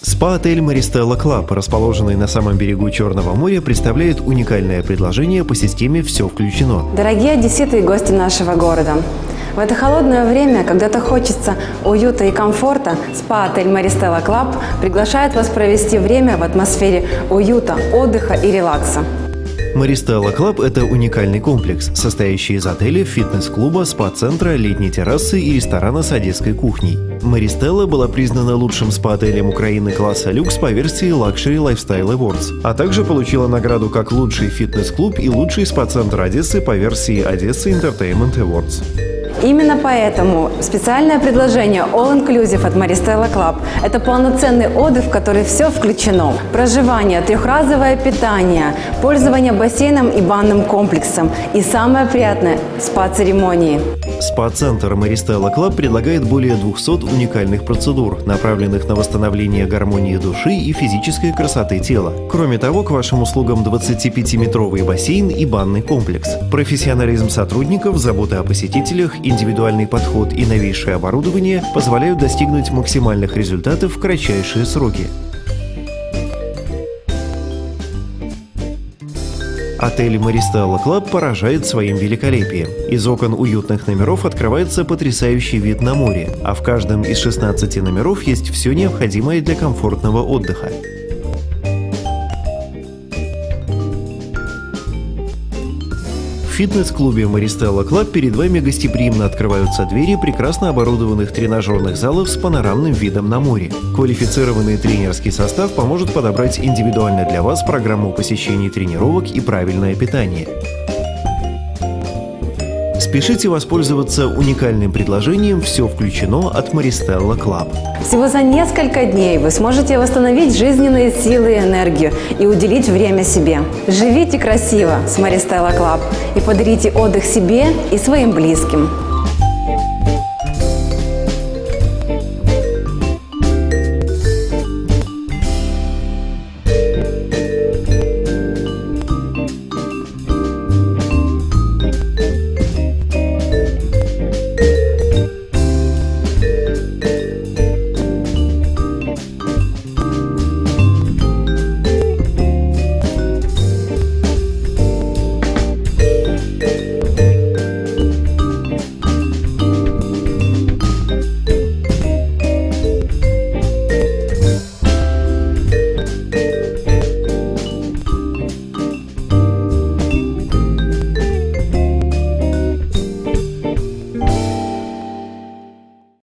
Спа-отель Маристелла Клаб, расположенный на самом берегу Черного моря, представляет уникальное предложение по системе «Все включено». Дорогие одесситы и гости нашего города! В это холодное время, когда-то хочется уюта и комфорта, спа-отель Маристелла Клаб приглашает вас провести время в атмосфере уюта, отдыха и релакса. Маристелла Клаб – это уникальный комплекс, состоящий из отеля, фитнес-клуба, спа-центра, летней террасы и ресторана с одесской кухней. Маристелла была признана лучшим спа-отелем Украины класса люкс по версии Luxury Lifestyle Awards, а также получила награду как лучший фитнес-клуб и лучший спа-центр Одессы по версии Одесса Entertainment Awards. Именно поэтому специальное предложение All Inclusive от Маристелла Клаб – это полноценный отдых, в который все включено. Проживание, трехразовое питание, пользование бассейном и банным комплексом и самое приятное – спа-церемонии. Спа-центр Маристелла Клаб предлагает более 200 уникальных процедур, направленных на восстановление гармонии души и физической красоты тела. Кроме того, к вашим услугам 25-метровый бассейн и банный комплекс. Профессионализм сотрудников, забота о посетителях, индивидуальный подход и новейшее оборудование позволяют достигнуть максимальных результатов в кратчайшие сроки. Отель Маристелла Клаб поражает своим великолепием. Из окон уютных номеров открывается потрясающий вид на море, а в каждом из 16 номеров есть все необходимое для комфортного отдыха. В фитнес-клубе Маристелла Клаб перед вами гостеприимно открываются двери прекрасно оборудованных тренажерных залов с панорамным видом на море. Квалифицированный тренерский состав поможет подобрать индивидуально для вас программу посещений тренировок и правильное питание. Спешите воспользоваться уникальным предложением «Все включено» от Маристелла Клаб. Всего за несколько дней вы сможете восстановить жизненные силы и энергию и уделить время себе. Живите красиво с Маристелла Клаб и подарите отдых себе и своим близким.